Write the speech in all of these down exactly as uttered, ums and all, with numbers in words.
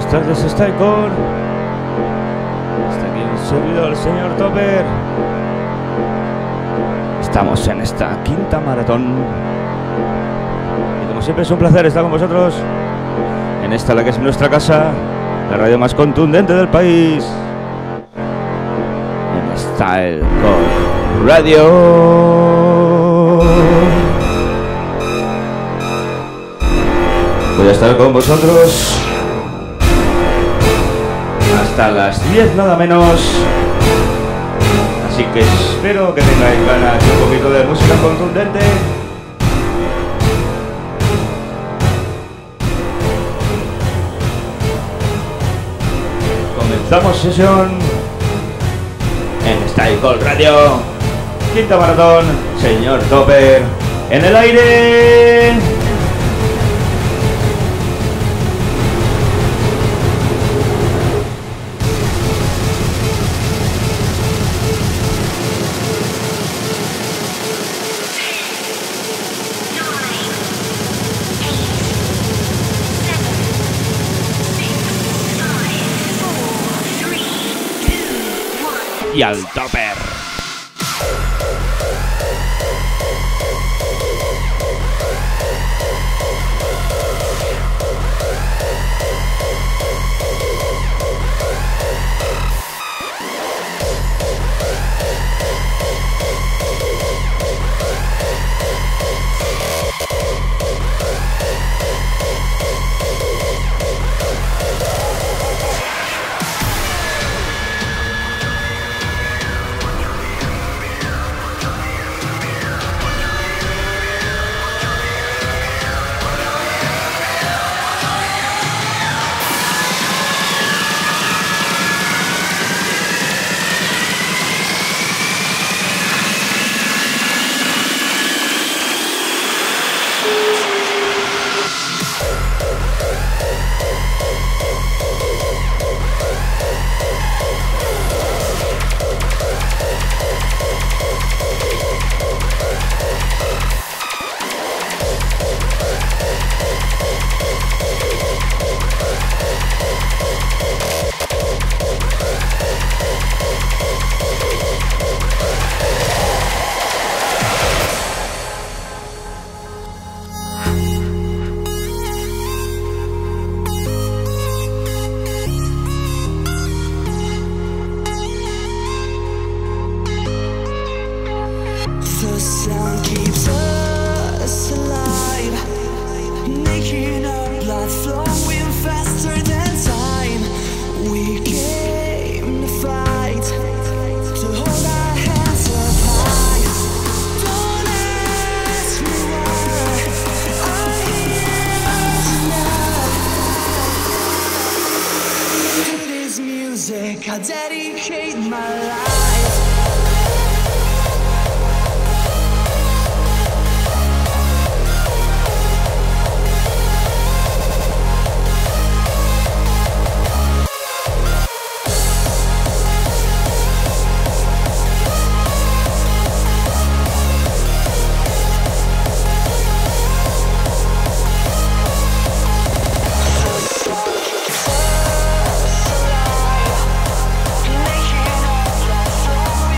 tardes, Stycore. Está aquí un servidor, el señor Topper. Estamos en esta quinta maratón. Y como siempre es un placer estar con vosotros en esta, la que es nuestra casa, la radio más contundente del país. En Stycore Radio. Voy a estar con vosotros hasta las diez nada menos. Así que espero que tengáis ganas de un poquito de música contundente. Comenzamos sesión en Stycore Radio. Quinta maratón, señor Topper en el aire. Y al Topper. I dedicate my life. Making all the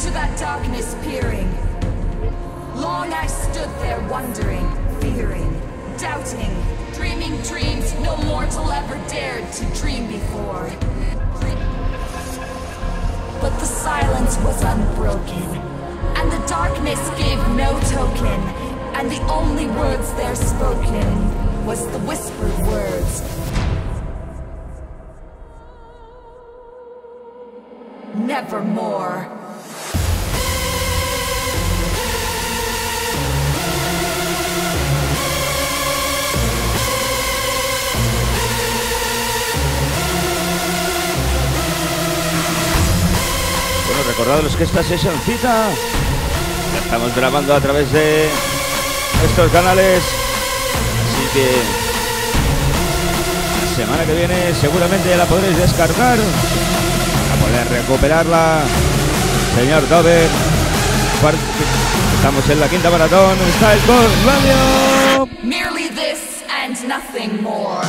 into that darkness peering. Long I stood there wondering, fearing, doubting, dreaming dreams no mortal ever dared to dream before. But the silence was unbroken, and the darkness gave no token, and the only words there spoken was the whispered words. Nevermore. Bueno, recordados que esta sesioncita la estamos grabando a través de estos canales, así que la semana que viene seguramente la podréis descargar para poder recuperarla. Señor Dover, estamos en la quinta maratón Style Box Radio. Merely this and nothing more.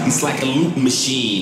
buttons like a loop machine.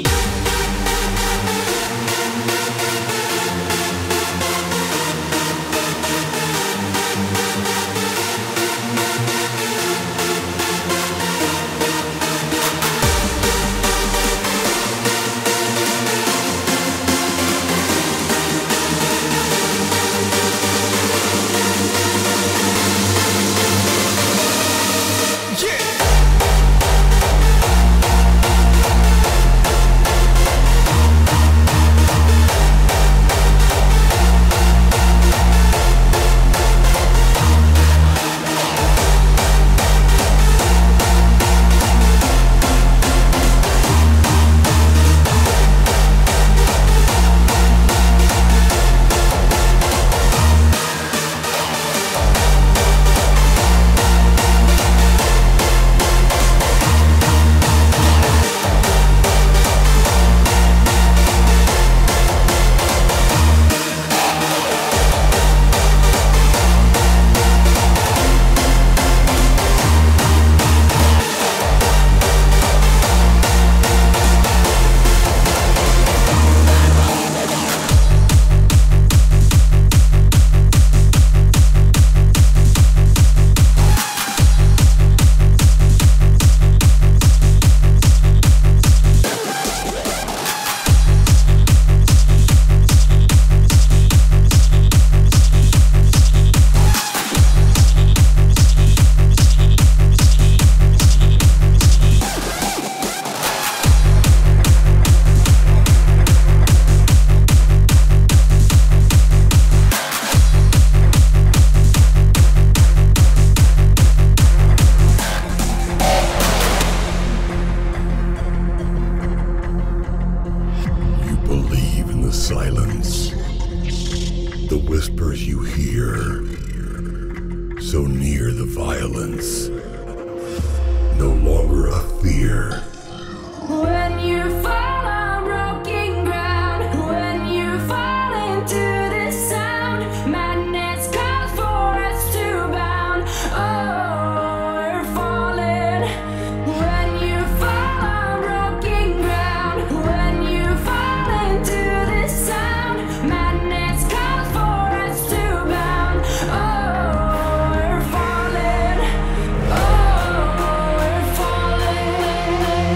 Silence. The whispers you hear, so near the violence, no longer a fear. When you fall on broken ground, when you fall into this sound, madness calls for us to bound. Oh, we're falling. When you fall on broken ground, when you fall into this sound, madness calls for us to bound. Oh, we're falling. Oh, we're falling.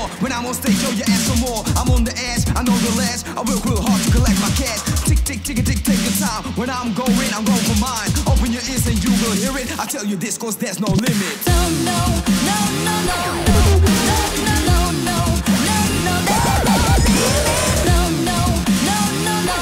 more. When I'm on stage, yo, you ask for more. I'm on the edge, I know the ledge. I work real hard to collect my cash. Tick, tick, tick, tick, take your time. When I'm going, I'm going for mine. Open your ears and you will hear it. I tell you this, cause there's no limit. No, no, no, no, no, no, no, no, no, no, no, no, no, no, no, no, no, no,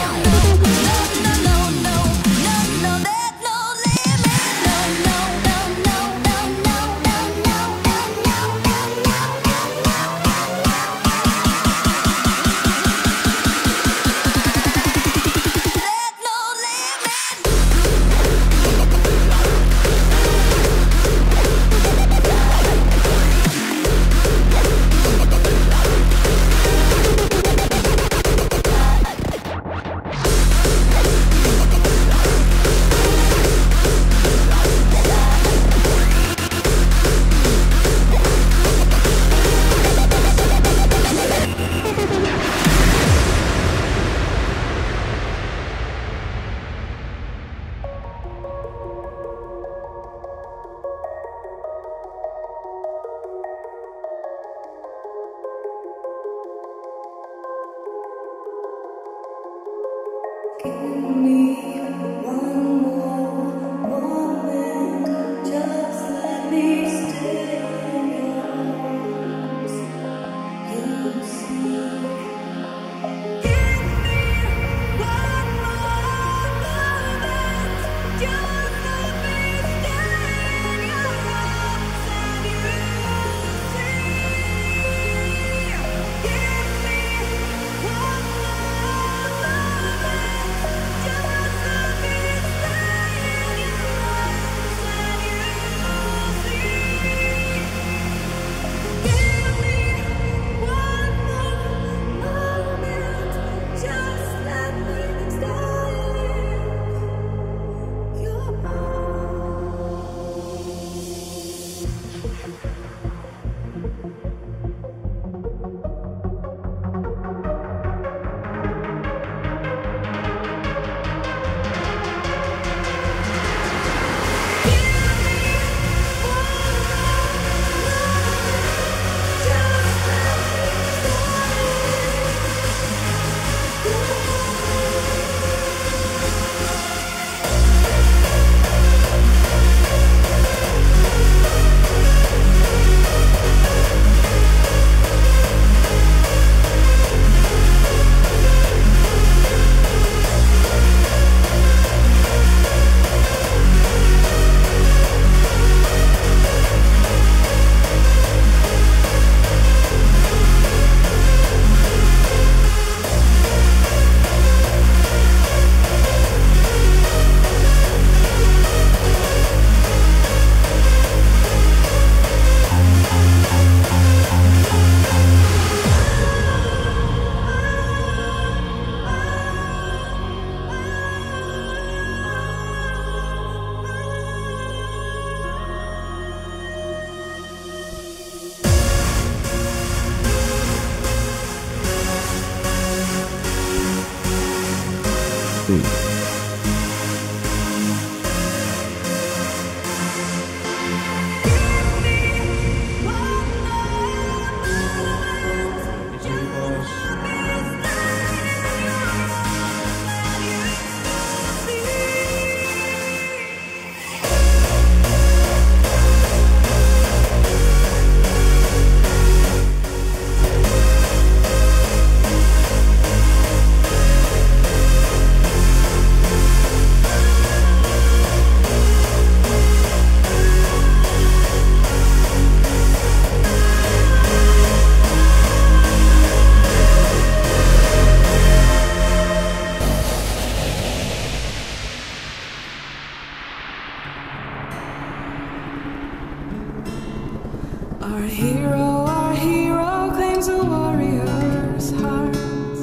Our hero, our hero claims a warrior's heart.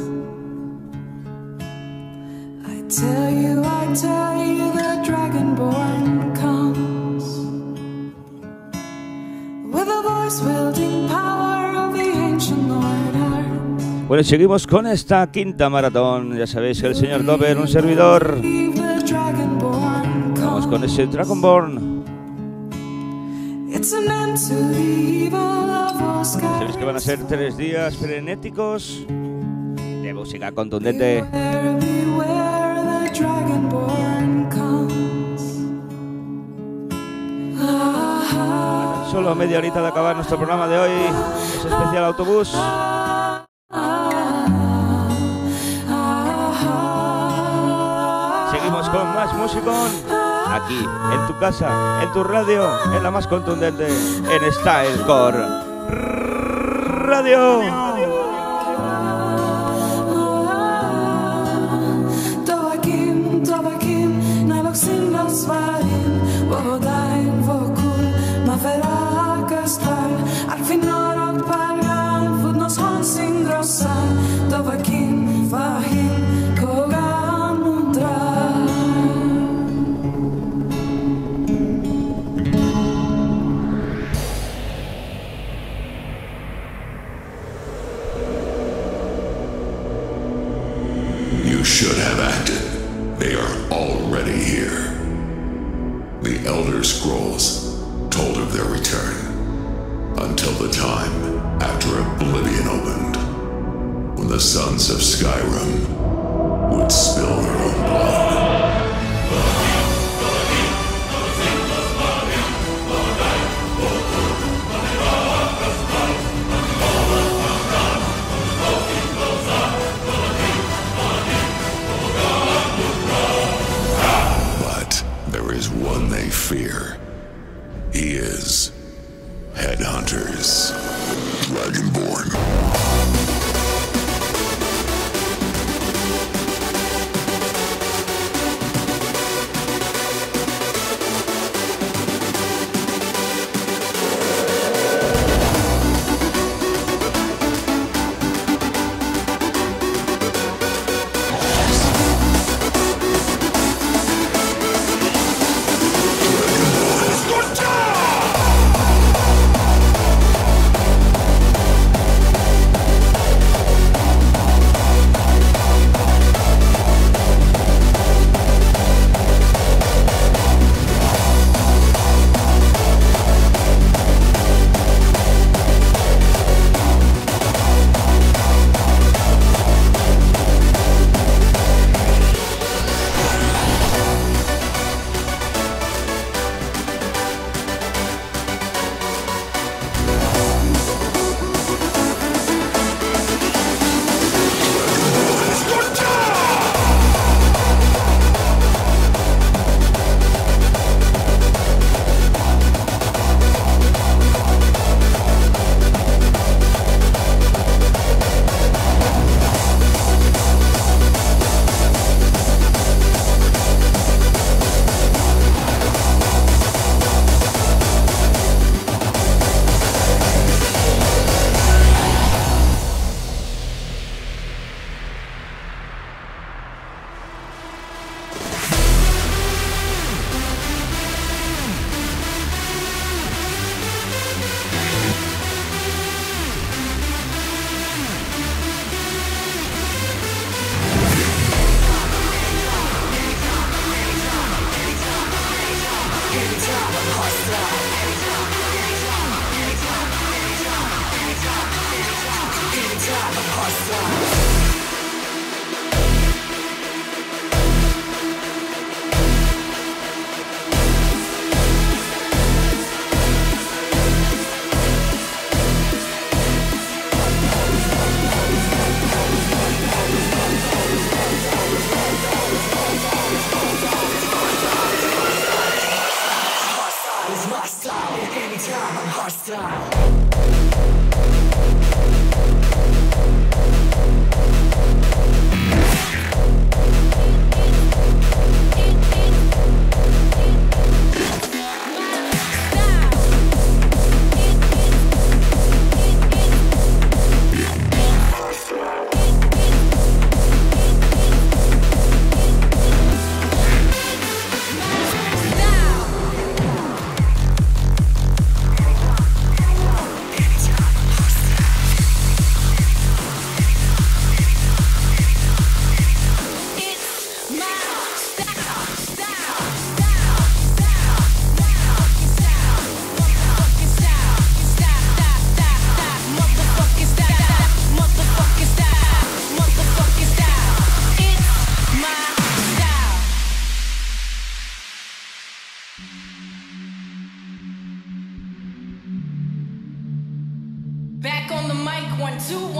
I tell you, I tell you, the Dragonborn comes with a voice wielding power of the ancient Lord Earth. Bueno, seguimos con esta quinta maratón. Ya sabéis que el señor Dover, un servidor. Vamos con ese Dragonborn. It's an end to the evil of all skies. Sabéis que van a ser tres días frenéticos de música contundente. Beware, beware, the dragonborn comes. Ah, Solo media horita de acabar nuestro programa de hoy. Es especial autobús. ah, Seguimos con más musicón. Aquí, en tu casa, en tu radio, en la más contundente, en Stylecore Radio. Tovakin, tovakin, naloksin lasvarin, vodain vokul, maferakastal, arfinorok palgan, fudnos honsin grossan, tovakin, fahin, kogan undra. You should have acted. They are already here. The Elder Scrolls told of their return until the time after Oblivion opened, when the sons of Skyrim would spill their own blood. But there is one they fear. He is Headhunters. Dragonborn.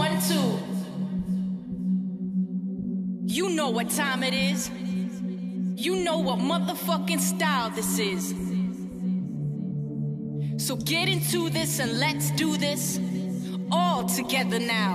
one, two. You know what time it is. You know what motherfucking style this is. So get into this and let's do this all together now.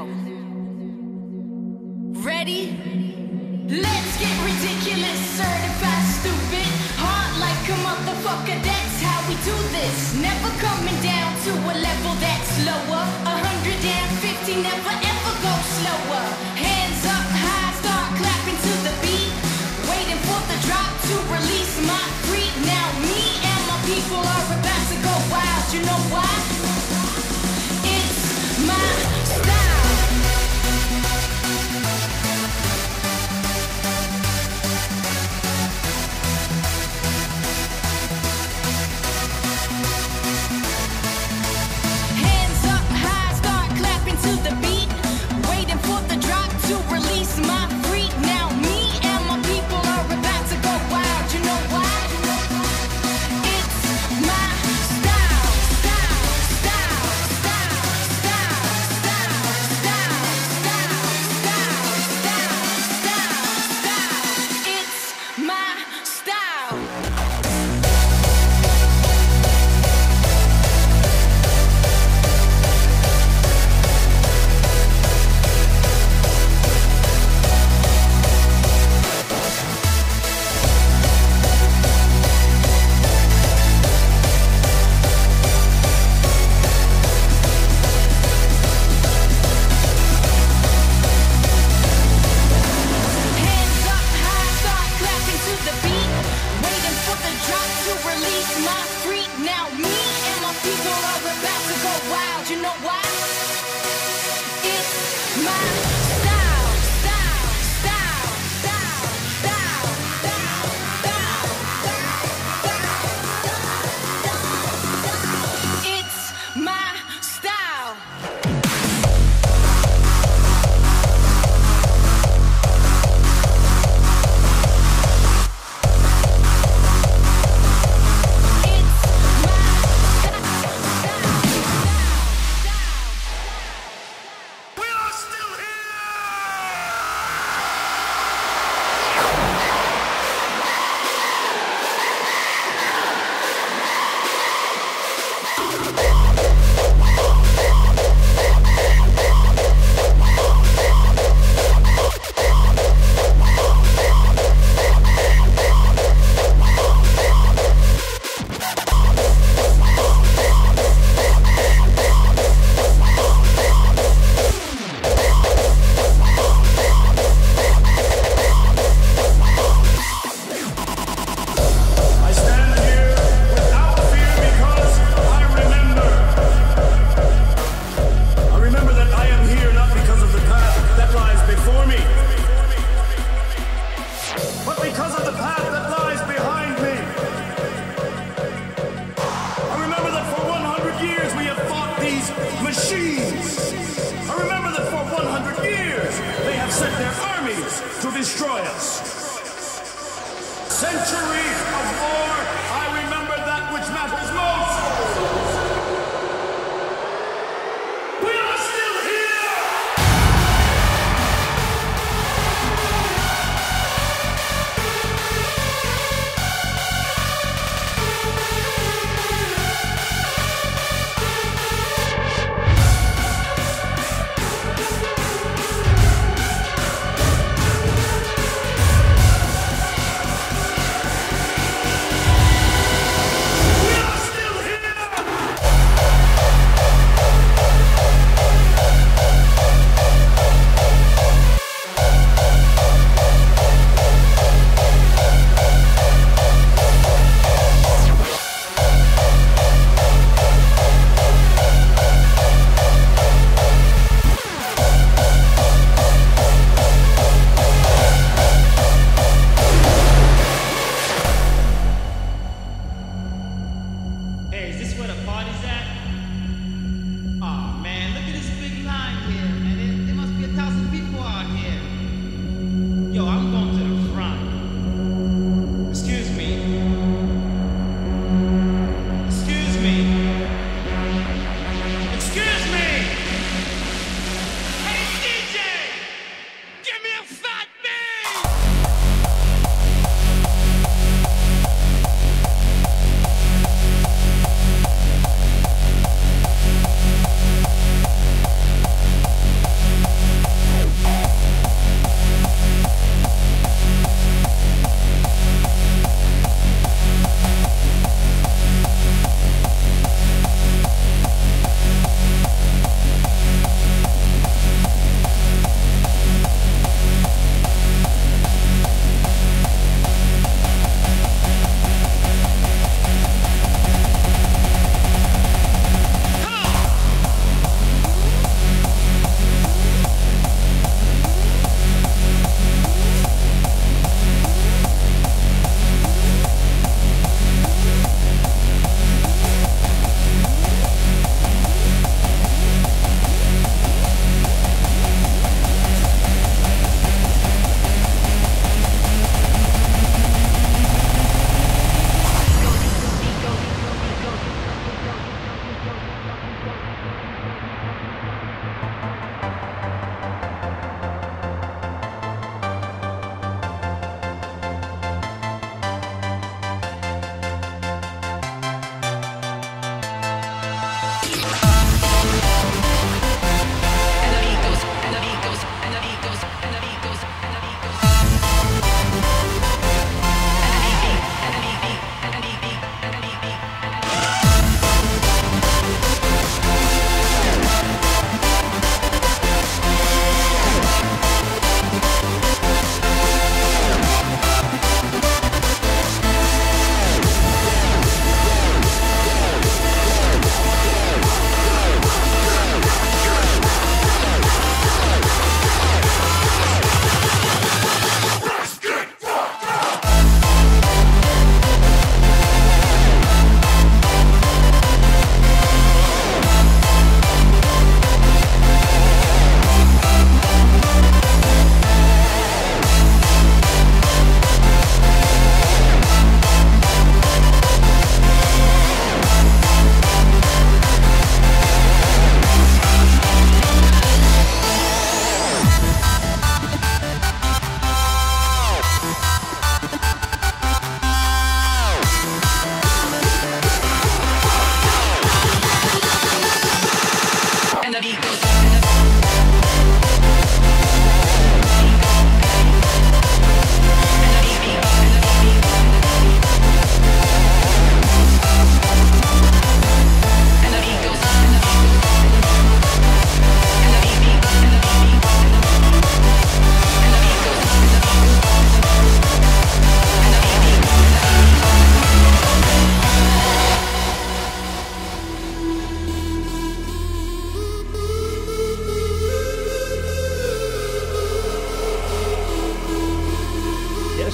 Ready? Let's get ridiculous, certified stupid. Hard like a motherfucker, that's how we do this. Never coming down to a level that's lower. one hundred fifty, never ever go slower. Hands up high, start clapping to the beat. Waiting for the drop to release my freak. Now me and my people are about to go wild. You know why? It's my style. Hands up high, start clapping to the beat.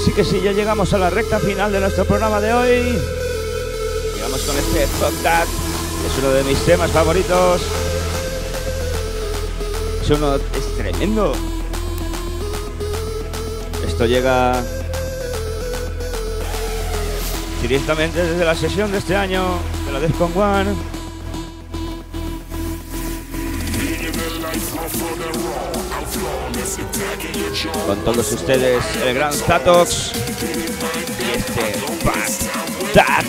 sí que sí, ya llegamos a la recta final de nuestro programa de hoy. Llegamos con este Fuck That, es uno de mis temas favoritos. Es uno, es tremendo. Esto llega directamente desde la sesión de este año de la Defcon One. Con todos ustedes, el gran Zatox y este Fuck That.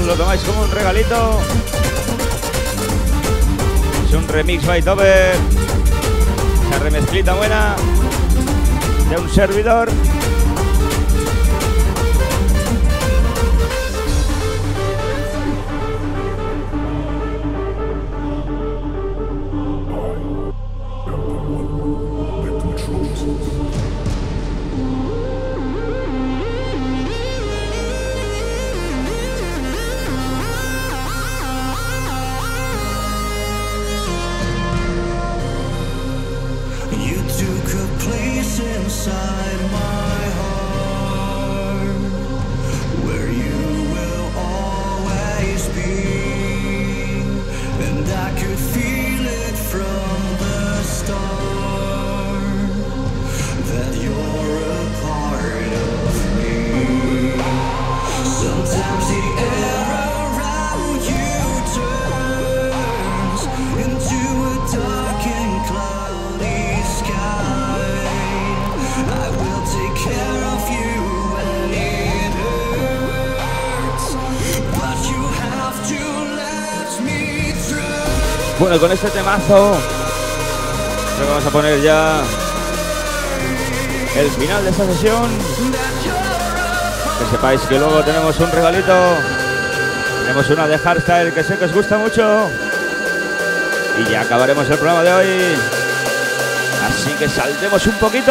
lo tomáis como un regalito. Es un remix by Dover. Esa remezclita buena de un servidor. Inside my heart, where you will always be, and I could feel it from the start, that you're a part of me. Sometimes the air around you turns into a dark and cloudy sky. I will take care of you when it hurts, but you have to let me through. Bueno, con este temazo creo que vamos a poner ya el final de esta sesión. Que sepáis que luego tenemos un regalito. Tenemos una de hardstyle que sé que os gusta mucho. Y ya acabaremos el programa de hoy. Así que saltemos un poquito.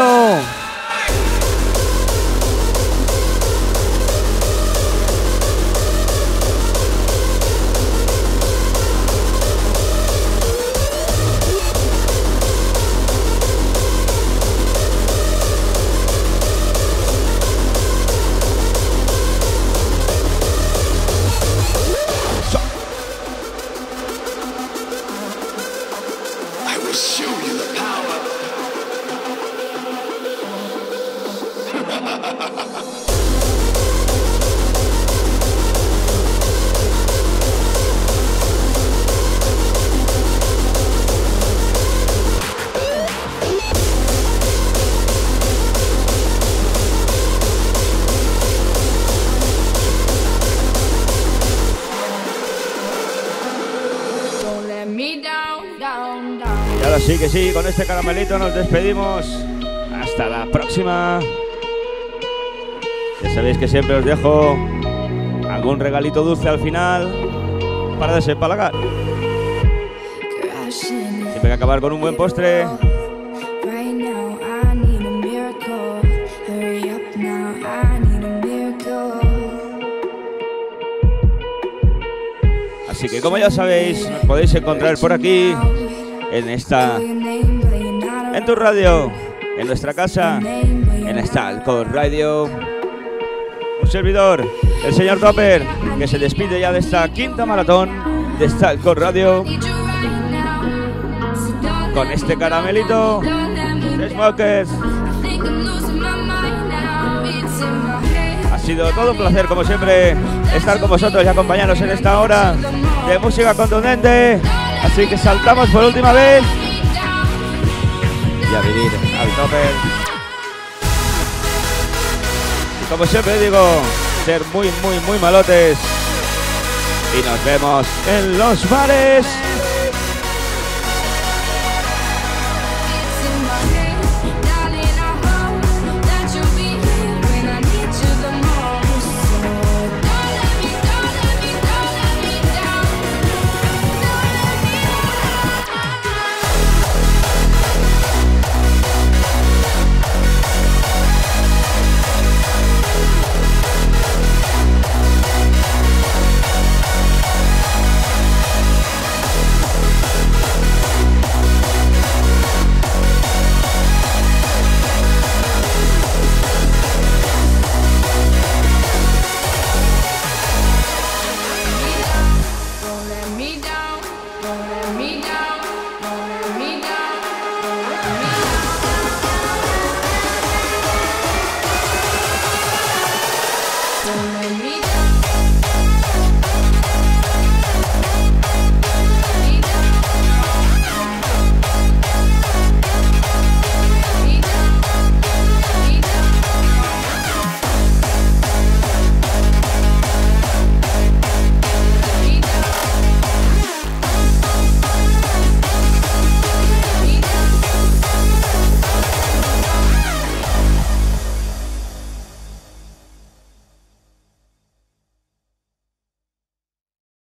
I will show you the power. Don't let me down, down, down. Y ahora sí que sí, con este caramelito nos despedimos. Hasta la próxima. Ya sabéis que siempre os dejo algún regalito dulce al final para desempalagar. Crashing Siempre hay que acabar con un buen postre. right now. I need a miracle. Hurry up now. I need a miracle. Así que como ya sabéis, nos podéis encontrar por aquí, en esta, en tu radio, en nuestra casa, en Stalkor Radio. Un servidor, el señor Topper, que se despide ya de esta quinta maratón de Stalkor Radio con este caramelito de Smokers. Ha sido todo un placer, como siempre, estar con vosotros y acompañaros en esta hora de música contundente. Así que saltamos por última vez y a vivir al tope. Y como siempre digo, ser muy, muy, muy malotes. Y nos vemos en los bares.